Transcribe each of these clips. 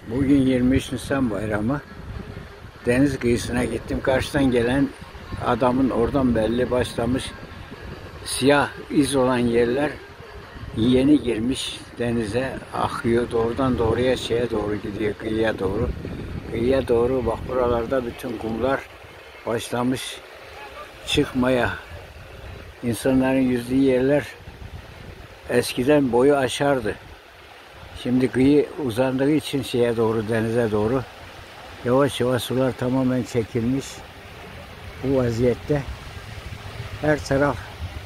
Bugün 23 Nisan Bayramı. Deniz kıyısına gittim. Karşıdan gelen adamın oradan belli başlamış. Siyah iz olan yerler yeni girmiş denize, akıyor. Doğrudan doğruya şeye doğru gidiyor, kıyıya doğru. Kıyıya doğru bak, buralarda bütün kumlar başlamış çıkmaya. İnsanların yüzdüğü yerler eskiden boyu aşardı. Şimdi kıyı uzandığı için şeye doğru, denize doğru yavaş yavaş sular tamamen çekilmiş. Bu vaziyette her taraf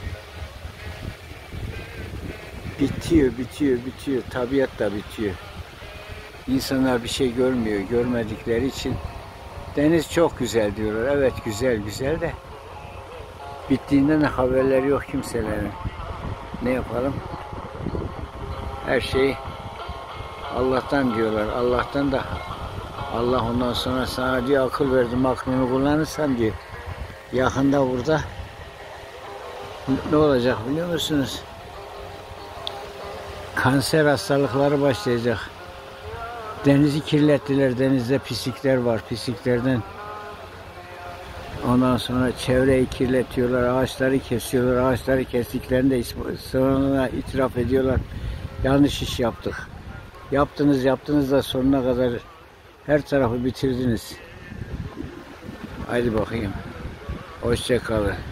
bitiyor. Tabiat da bitiyor. İnsanlar bir şey görmüyor. Görmedikleri için deniz çok güzel diyorlar. Evet, güzel de bittiğinden haberleri yok kimselerin. Ne yapalım? Her şey Allah'tan diyorlar. Allah'tan da Allah ondan sonra sana diyor akıl verdim, aklını kullanırsan diyor. Yakında burada ne olacak biliyor musunuz? Kanser hastalıkları başlayacak. Denizi kirlettiler. Denizde pislikler var. Pisliklerden ondan sonra çevreyi kirletiyorlar. Ağaçları kesiyorlar. Ağaçları kestiklerinde sonra itiraf ediyorlar. Yanlış iş yaptık. Yaptınız da sonuna kadar her tarafı bitirdiniz. Haydi bakayım. Hoşça kalın.